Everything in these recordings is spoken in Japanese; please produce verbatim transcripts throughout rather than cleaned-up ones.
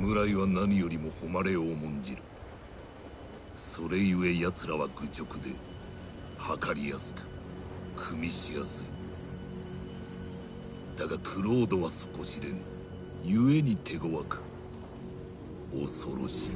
侍は何よりも誉れを重んじる。それゆえ奴らは愚直で測りやすく組みしやすい。だがクロードは底知れぬ。故に手強く恐ろし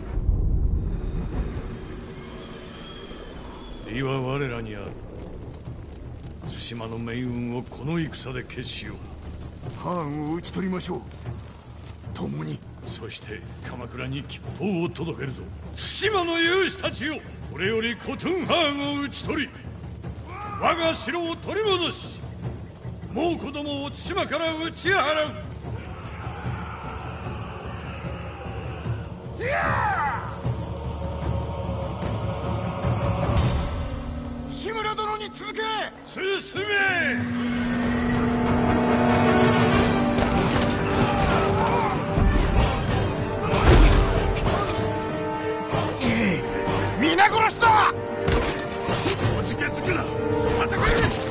い。 利は我らにある。対馬の命運をこの戦で決しよう。 藩を討ち取りましょう。共に。 そして鎌倉に吉報を届けるぞ。対馬の勇士たちよ、これよりコトゥン藩を討ち取り我が城を取り戻し、もう子供を対馬から打ち払う。 志村殿に続け。 進め。 皆殺しだ。 おじけつくな。戦え。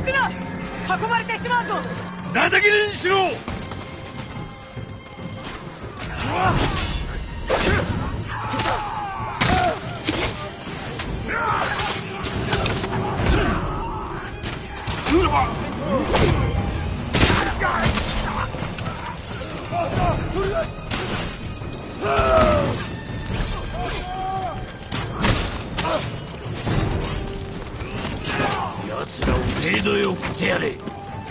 くな。囲まれてしまうぞ。 なだ切りにしろ。奴らを程度よく食ってやれ。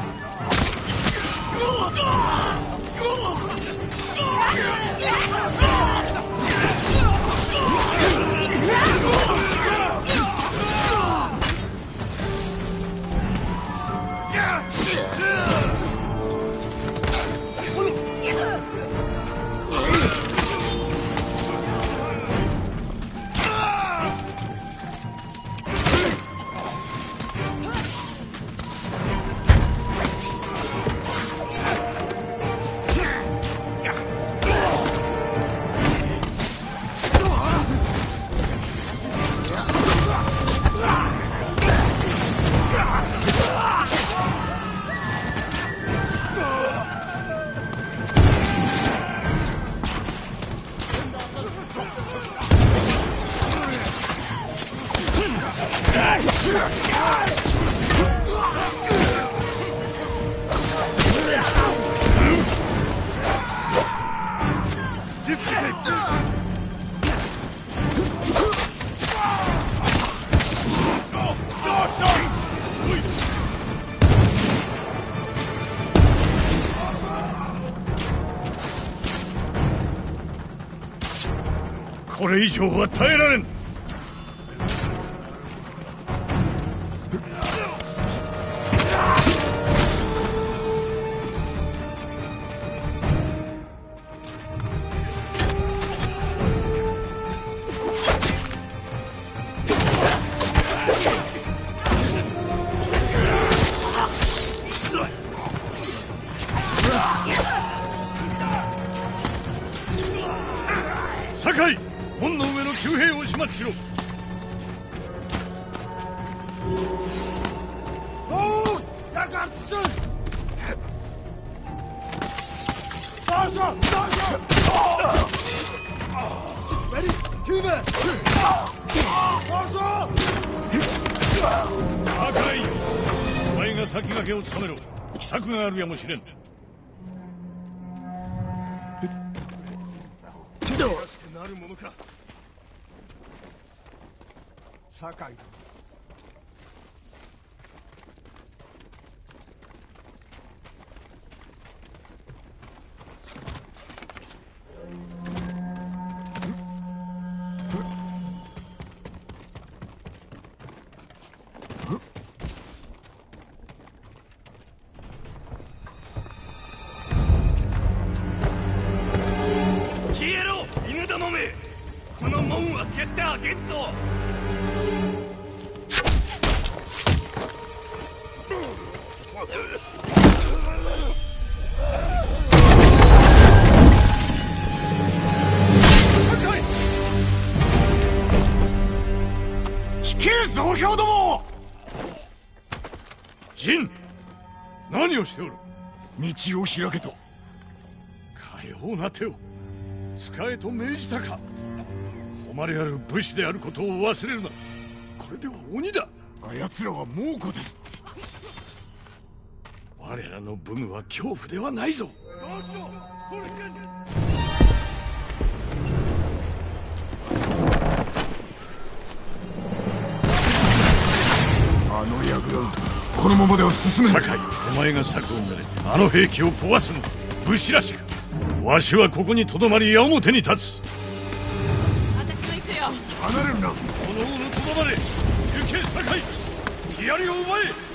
これ以上は耐えられん。酒井、門の上の旧兵を始末しろ。酒井、お前が先駆けを務めろ。奇策があるやもしれん。なるものか。 酒井、 消えろ、犬どもめ。この門は決して開けんぞ。 引け増票ども。 陣、何をしておる。 道を開けと。 かような手を使えと命じたか。誉れある武士であることを忘れるな。これでは鬼だ。 あやつらは猛虎です。 我らの武具は恐怖ではないぞ。 あの役がこのままでは進めない。 酒井、お前が策を練れあの兵器を壊すのだ。武士らしく。わしはここにとどまり矢面に立つ。 私も行くよ。 離れるな。 この王のとどまれ。行け酒井、槍を奪え。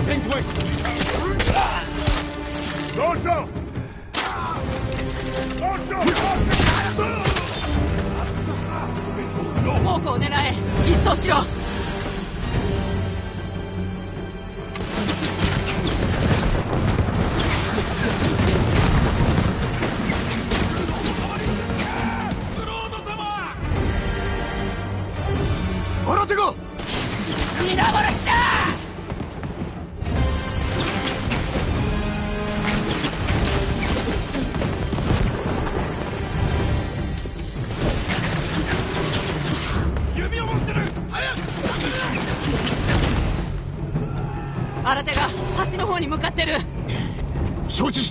テントへ。 どうした。 猛虎を狙え。一掃しろ。 新手が皆殺しだ。 弓を持ってる。早く。 新手が橋の方に向かってる。 承知した。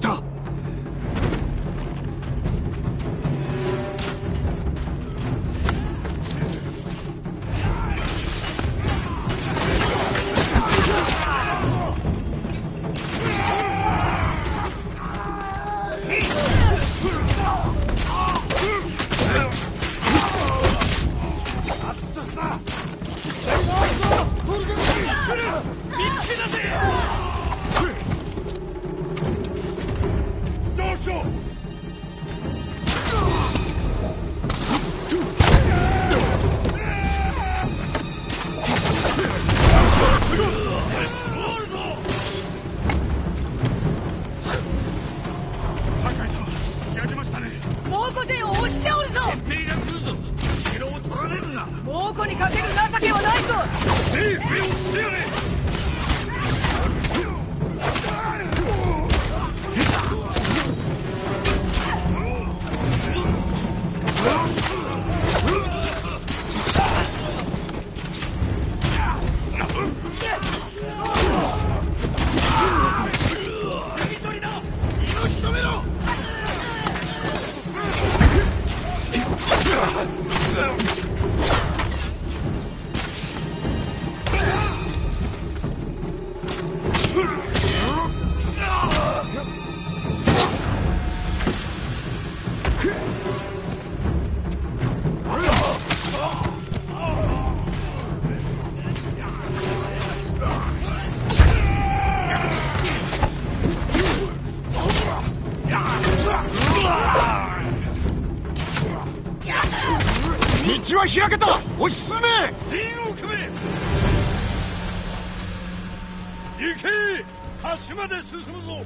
猛虎勢を押しておるぞ。 兵が来るぞ。城を取られるな。 猛虎にかける情けはないぞ。 兵兵を捨てやれ。 道は開けた。押し進め。 陣を組め。行け。橋まで進むぞ。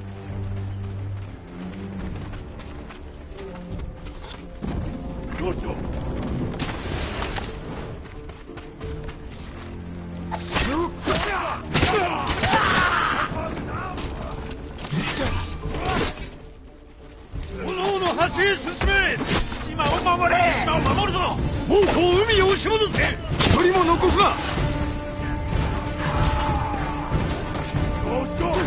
どうしよう。おのおの橋へ進め。島を守れ。島を守るぞ。猛虎を海へ押し戻せ。 一人も残すな。 どうしよう。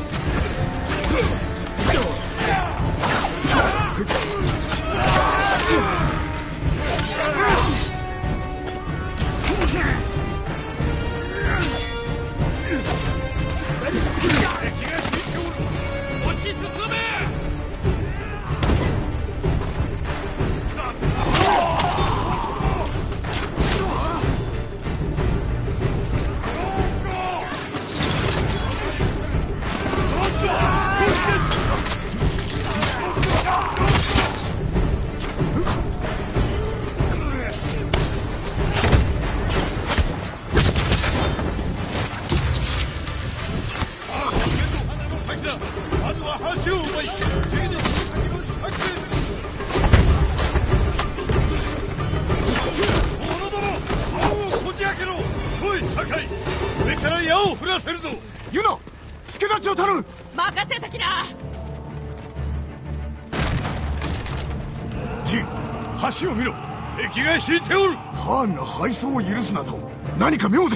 落ち進め。まずは橋を奪い、次に先の仕掛け。者ども、竿をこじ開けろ。おい、酒井、上から矢を降らせるぞ。 ユナ、助太刀を頼む。 任せときな。 ジン、橋を見ろ。敵が引いておる。 ハーンが敗走を許すなど何か妙です。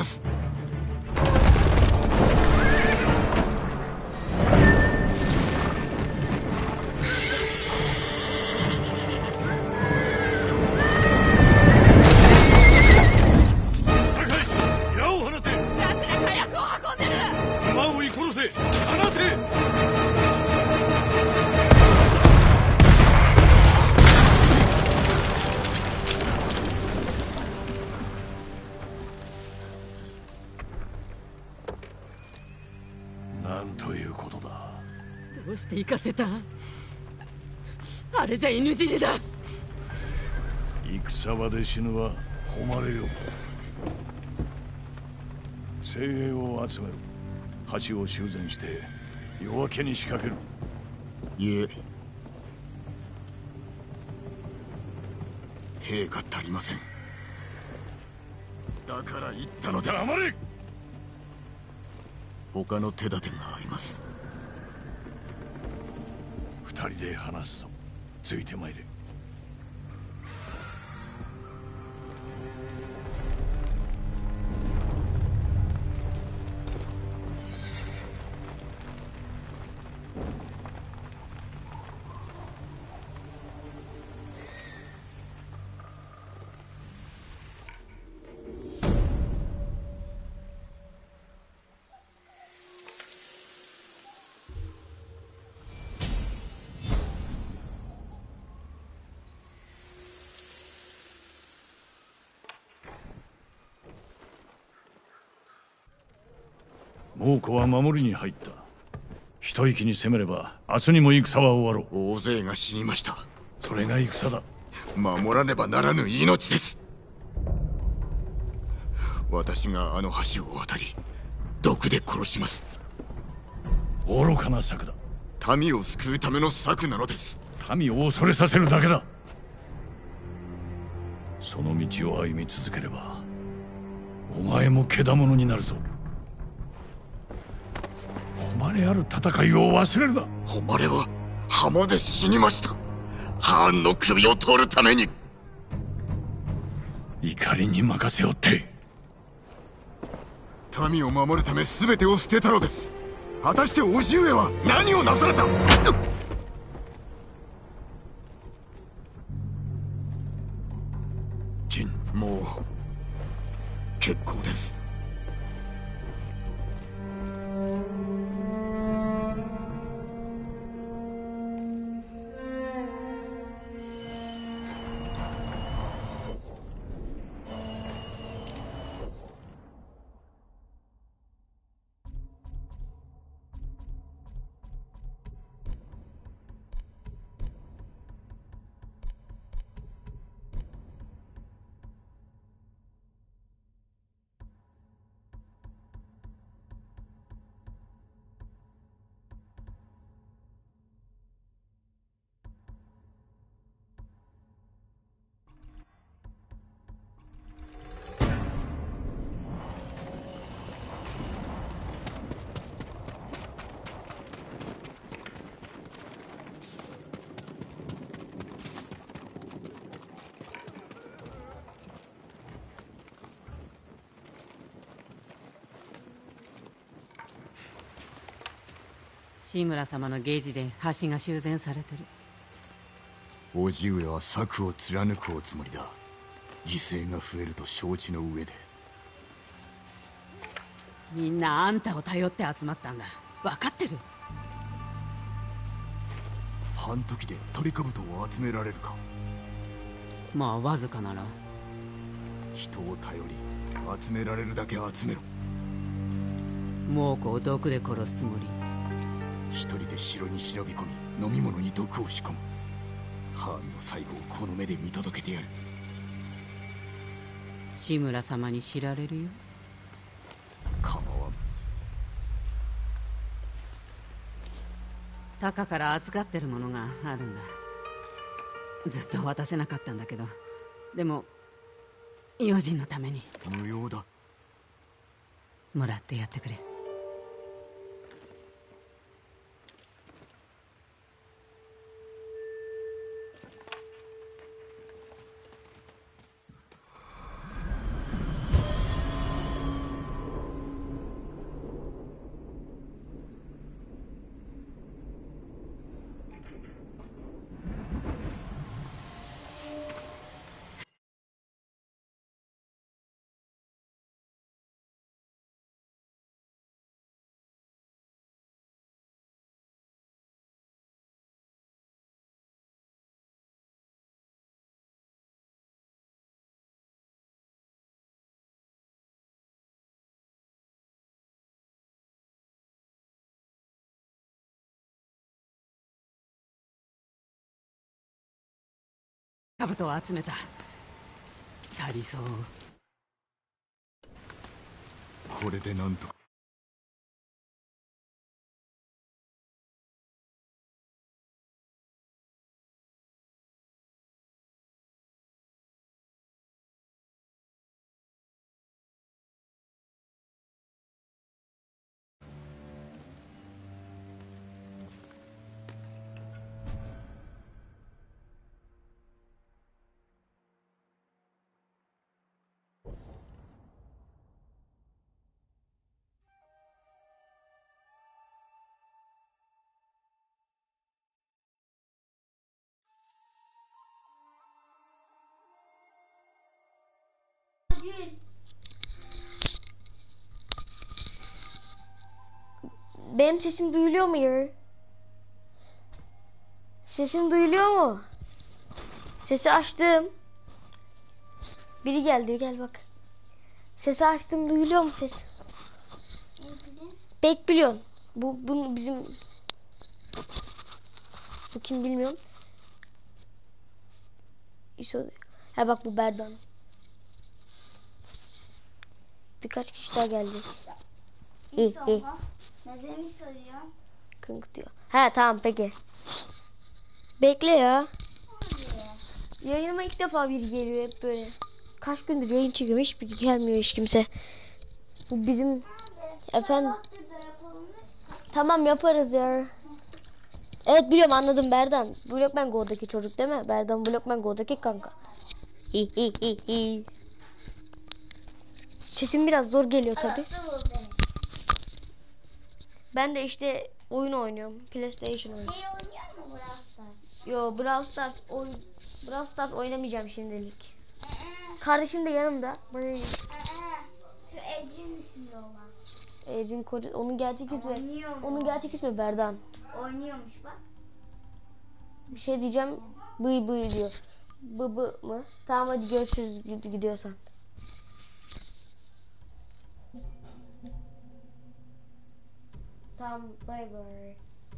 なんということだ。 どうして行かせた？あれじゃ犬死にだ。 戦場で死ぬは誉れよ。精鋭を集める。橋を修繕して夜明けに仕掛ける。 いえ、兵が足りません。だから言ったのです。 黙れ！ 他の手立てがあります。 二人で話すぞ。ついてまいれ。猛虎は守りに入った。一息に攻めれば明日にも戦は終わろう。 大勢が死にました。 それが戦だ。 守らねばならぬ命です。私があの橋を渡り毒で殺します。 愚かな策だ。 民を救うための策なのです。 民を恐れさせるだけだ。その道を歩み続ければお前もけだものになるぞ。誉れある戦いを忘れるな。 誉れは浜で死にました。ハーンの首を取るために。 怒りに任せおって。 民を守るため全てを捨てたのです。果たして叔父上は何をなされた？ ジン、 もう結構です。 志村様の芸事で橋が修繕されてる。 叔父上は策を貫くおつもりだ。犠牲が増えると承知の上で。 みんなあんたを頼って集まったんだ。分かってる？ 半時で鳥兜を集められるか？ まあわずかなら。 人を頼り集められるだけ集めろ。 猛虎を毒で殺すつもり？ 一人で城に忍び込み飲み物に毒を仕込む。ハーンの最後をこの目で見届けてやる。 志村様に知られるよ。 構わん。 タカから預かってるものがあるんだ。ずっと渡せなかったんだけど、でも用心のために。 無用だ。 もらってやってくれ。 兜を集めた。足りそう。 これでなんとか。 Benim sesim duyuluyor mu ya? Sesim duyuluyor mu? Sesi açtım. Biri geldi, gel bak. Sesi açtım, duyuluyor mu ses? Bekliyorsun. Bu, bu bizim... Bu kim bilmiyorum. İso... Ha bak, bu Berdan. Birkaç kişi daha geldi. İyi, iyi. Neden soruyor? Kınk diyor. He tamam peki. Bekle ya. Yayınıma ilk defa biri geliyor hep böyle. Kaç gündür yayın çekiyorum, hiçbir gelmiyor hiç kimse. Bu bizim efendim. Tamam yaparız ya. Evet biliyorum, anladım Berdan. Blockman Go'daki çocuk değil mi? Berdan Blockman Go'daki kanka. Hi hi hi hi. Sesim biraz zor geliyor tabi. Ben de işte oyun oynuyorum. PlayStation oyunu. Şey oynuyor mu Brawl Stars? Yo, Brawl Stars oyun Brawl Stars oynamayacağım şimdilik. Kardeşim de yanımda. Böyle Şu Ecrin isminde olan. Evin koca, onun gerçek ismi. Oynuyor mu? Onun gerçek ismi Berdan. Oynuyormuş bak. Bir şey diyeceğim. Bıy bıy diyor. Bı bı mı? Tamam hadi görüşürüz gid- gidiyorsan. Tamam bay bay.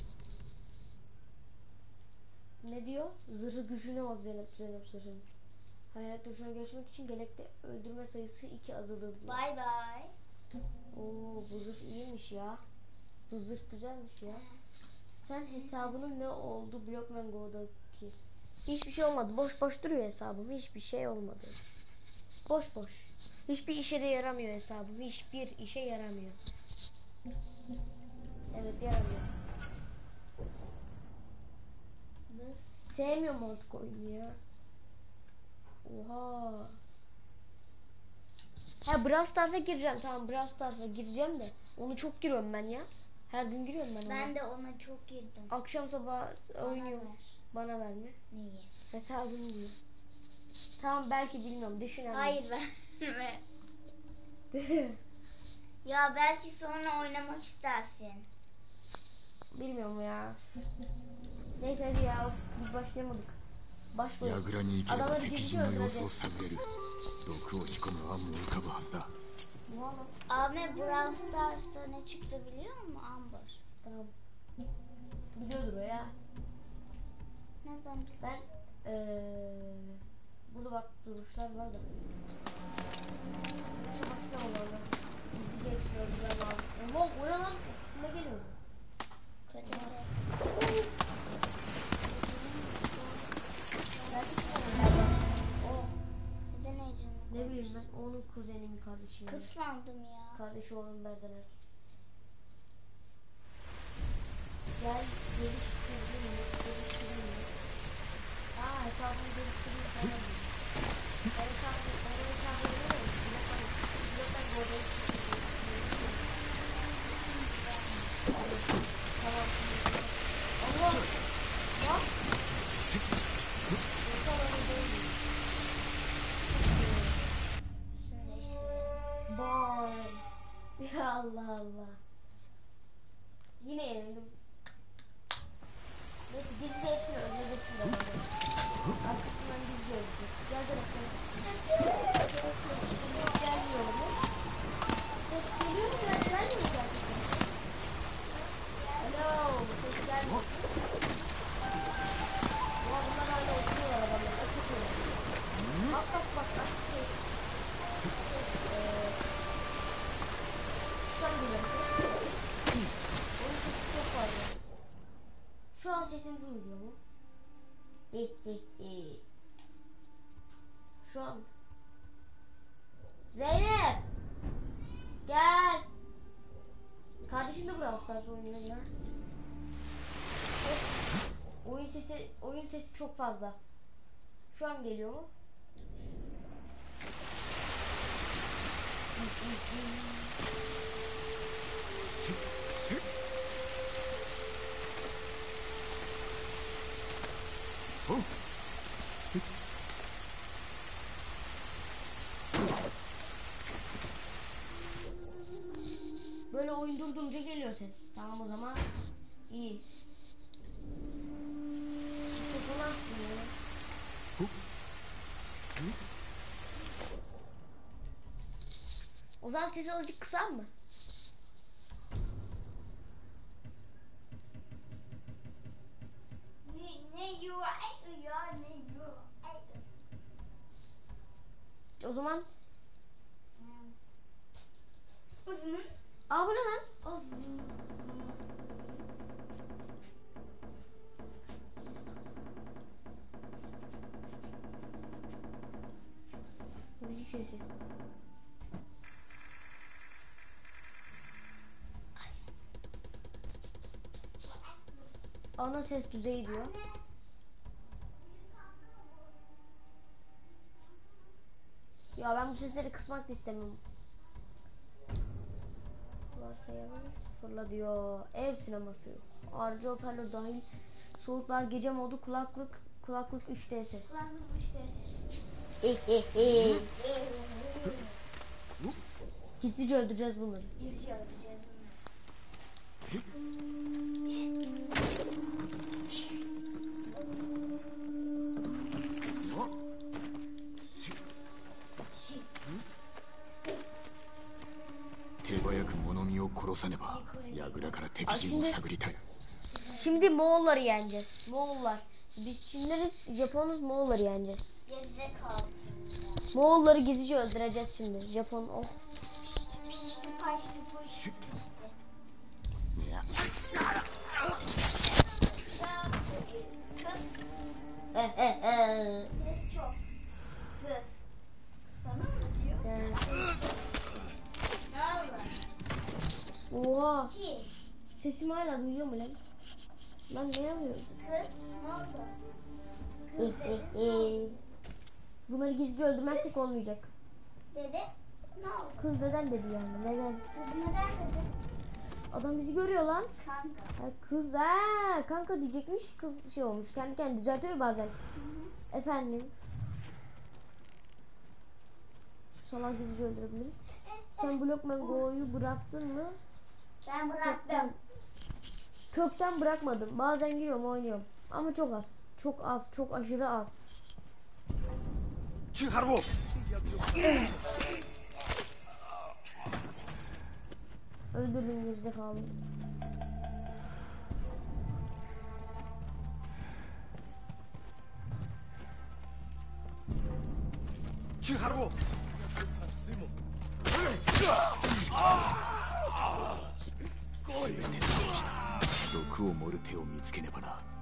Ne diyor? Zırhı gücüne bak Zeynep Zeynep zırhın. Hayalet duruşuna geçmek için gelekte öldürme sayısı iki azalır diyor. Bay bay. Oo, bu zırh iyiymiş ya. Bu zırh güzelmiş ya. Sen hesabının ne oldu Blockman Go'daki? Hiçbir şey olmadı. Boş boş duruyor hesabım. Hiçbir şey olmadı. Boş boş. Hiçbir işe de yaramıyor hesabım. Hiçbir işe yaramıyor. Evet yaramıyor. Sevmiyorum artık oyunu ya. Oha. Ha Brawl Stars'a gireceğim. Tamam Brawl Stars'a gireceğim de. Onu çok giriyorum ben ya. Her gün giriyorum ben ona. Ben de ona çok girdim. Akşam sabah Bana oynuyorum. ver. Bana verme. Niye? Hesabım diyor. Tamam belki bilmiyorum. Düşünelim. Hayır verme. Ya belki sonra oynamak istersin. Bilmiyorum ya. Neyse hadi ya. Biz başlayamadık. ヤ Başlayalım. グラに行けば Adamları 敵 geziyor 陣の様 öyle. 子を探れる。毒を仕込む案も浮かぶはずだ。 Valla. Ahmet Brawl Stars'ta ne çıktı biliyor musun? Amber. Tamam. Biliyordur o ya. Nereden biliyorsun? Ben eee burada bak duruşlar var da. Şu başka olanlar. İzleyecek sözler var. Oha o ne lan? Ne geliyor? O Neden heyecanlı? ne bileyim ben onun kuzeninin kardeşi. Kıslandım ya. Kardeşi onun Berdener. Gel geliştirdin mi? Geliştirdin mi? Aa hesabını geliştirdin sana. Ben hesabını, ben hesabını ne mi? Bloktan, bloktan golden tamam. Allah! Bak! İnsan öyle değil. Şöyle işte. Boy! Ya Allah Allah. Yine yenildim. Neyse gizli hepsini öldürdürsün de bana. Arkasından gizli öldürdü. Gel gel bakalım. Ses gelmiyor mu? Ses geliyor mu? Gel gelmiyor mu gerçekten? Alo, ses gelmiyor. Ya bunlar hala oturuyorlar adamlar. Oturuyorlar. sesimi duyuyor mu? Hi hi hi. Şu an. Zeynep! Gel! Kardeşim de Brawl Stars oynuyor ya. Oyun sesi, oyun sesi çok fazla. Şu an geliyor mu? Böyle oyun durdurunca geliyor ses. Tamam o zaman iyi. Mikrofonu açmıyor. O zaman sesi azıcık kısar mı? Ne, ne you ay ya ne you ay. O zaman Uzun. aa bu ne lan? Uzun. Müzik sesi. Ana ses düzeyi diyor. Ya ben bu sesleri kısmak da istemiyorum. Varsayalım fırla diyor. Ev sineması. Ayrıca hoparlör dahil. Soğuklar gece modu kulaklık. Kulaklık üç D ses. Kullandım işte. Gizlice öldüreceğiz bunları. Gizlice öldüreceğiz bunu. 手早く物見を殺さねば櫓から敵陣を探りたい。 Şimdi Moğolları yeneceğiz. Moğollar. Biz Çinleriz, Japonuz, Moğolları yeneceğiz. Gerizekalı. Moğolları gizlice öldüreceğiz şimdi. Japon oh. Paşlı puş. Eh eh eh. Ses çok. Kız. Sana mı diyor? Eh. Ne oldu? Oha. Ki. Sesimi hala duyuyor mu lan? Ben duyamıyorum. Kız ne oldu? Eh eh eh. Bunları gizlice öldürmezsek olmayacak. Dede ne oldu? Kız neden dedi yani? Neden? Kız neden dedi? Adam bizi görüyor lan. Kanka. Ha, kız ha kanka diyecekmiş, kız şey olmuş. Kendi kendine düzeltiyor bazen. Efendim. Salak gizlice öldürebiliriz. Sen Block Mango'yu bıraktın mı? Ben Kökten. bıraktım. Kökten bırakmadım. Bazen giriyorum oynuyorum. Ama çok az. Çok az. Çok aşırı az. Çıkarvo. Öldürdüm yüzde kaldım. Çıkarvo. 毒を盛る手を見つけねばな。